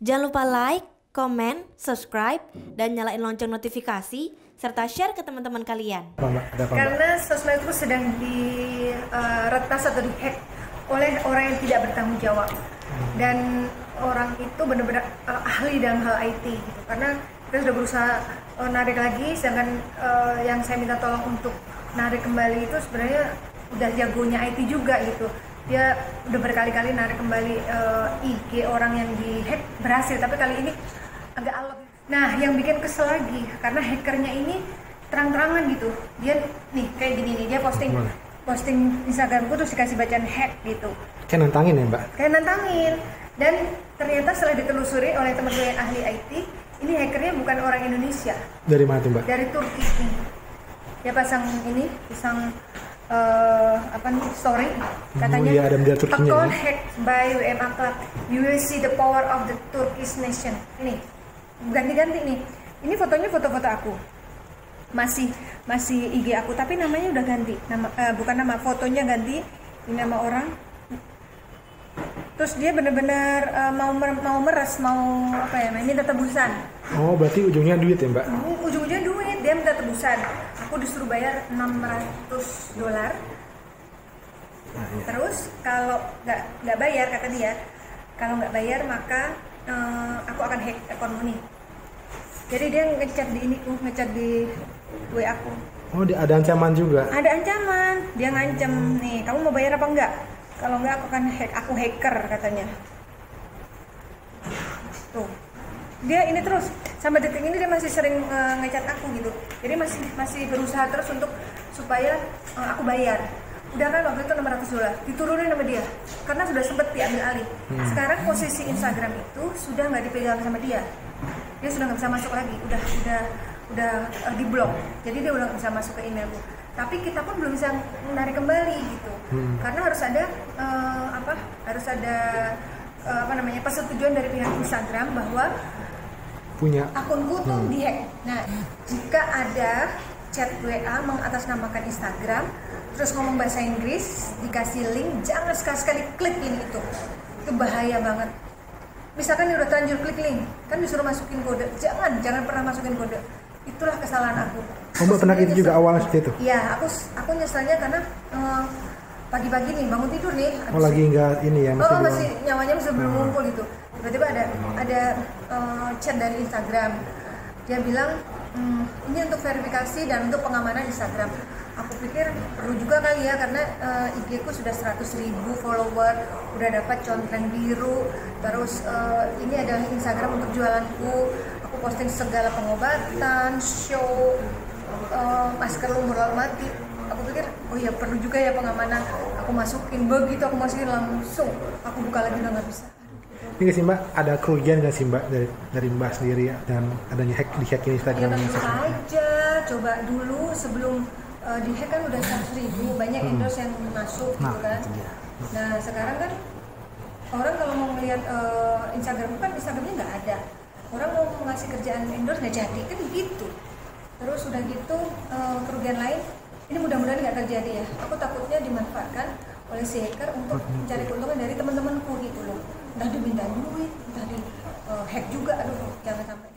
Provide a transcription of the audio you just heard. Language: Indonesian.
Jangan lupa like, komen, subscribe, dan nyalain lonceng notifikasi, serta share ke teman-teman kalian. Karena sosmed itu sedang diretas atau dihack oleh orang yang tidak bertanggung jawab. Dan orang itu benar-benar ahli dalam hal IT gitu. Karena kita sudah berusaha narik lagi, sedangkan yang saya minta tolong untuk narik kembali itu sebenarnya udah jagonya IT juga gitu. Dia udah berkali-kali narik kembali IG orang yang dihack, berhasil, tapi kali ini agak alot. Nah, yang bikin kesel lagi karena hackernya ini terang-terangan gitu. Dia nih kayak gini nih, dia posting Instagramku terus dikasih bacaan hack gitu. Kayak nantangin ya, Mbak? Kayak nantangin. Dan ternyata setelah ditelusuri oleh teman-teman yang ahli IT, ini hackernya bukan orang Indonesia. Dari mana tuh, Mbak? Dari Turki nih. Dia pasang story katanya iya, ada Turkinya, account hacked by WMA Club, you will see the power of the Turkish nation. Ini ganti-ganti nih, ini fotonya foto-foto aku, masih IG aku, tapi namanya udah ganti, bukan nama, fotonya ganti, ini nama orang. Terus dia benar-benar mau meres, mau minta tebusan. Oh, berarti ujungnya duit ya, Mbak? Ujung-ujungnya duit, dia minta tebusan. Aku disuruh bayar $600. Nah, iya. Terus kalau nggak bayar, kata dia, kalau nggak bayar maka aku akan hack account ini. Jadi dia ngechat di WA aku. Oh, ada ancaman juga? Ada ancaman, dia ngancem nih, kamu mau bayar apa enggak? Kalau enggak aku akan hack, aku hacker katanya. Tuh, dia ini terus sampai detik ini dia masih sering ngechat aku gitu. Jadi masih berusaha terus untuk supaya aku bayar. Udah kan waktu itu $600 diturunin sama dia karena sudah sempet diambil alih. Sekarang posisi Instagram itu sudah nggak dipegang sama dia. Dia sudah nggak bisa masuk lagi. Udah diblok. Jadi dia udah nggak bisa masuk ke emailku. Tapi kita pun belum bisa menarik kembali gitu. Karena harus ada persetujuan dari pihak Instagram bahwa punya akunku tuh dihack. Nah, jika ada chat WA mengatasnamakan Instagram, terus ngomong bahasa Inggris, dikasih link, jangan sekali-sekali klik ini itu bahaya banget. Misalkan dia udah terlanjur klik link, kan disuruh masukin kode, jangan pernah masukin kode. Itulah kesalahan aku. Mbak pernah gitu juga awalnya seperti itu? Iya, aku nyeselnya karena pagi-pagi nih bangun tidur nih. Lagi nggak ini ya? Masih nyawanya masih belum ngumpul gitu. Tiba-tiba ada chat dari Instagram. Dia bilang ini untuk verifikasi dan untuk pengamanan Instagram. Aku pikir perlu juga kali ya karena IG ku sudah 100.000 follower, udah dapat contreng biru. Terus ini adalah Instagram untuk jualanku. Aku posting segala pengobatan, show, masker lumur mati. Aku pikir oh iya perlu juga ya pengamanan. Aku masukin, begitu aku masukin langsung aku buka lagi udah nggak bisa. Ini sih Mbak, ada kerugian nggak sih Mbak dari Mbak sendiri ya, dan adanya di hack Instagram? Ya tentu saja, coba dulu sebelum di hack kan udah 100.000, banyak endorse yang masuk gitu kan. Nah sekarang kan orang kalau mau ngelihat Instagram kan Instagramnya nggak ada, orang mau ngasih kerjaan endorse nggak jadi kan gitu. Terus udah gitu kerugian lain, ini mudah-mudahan nggak terjadi ya. Aku takutnya dimanfaatkan oleh si hacker untuk mencari keuntungan dari teman-temanku gitu loh. Entah diminta duit, entah di hack juga, aduh jangan sampai.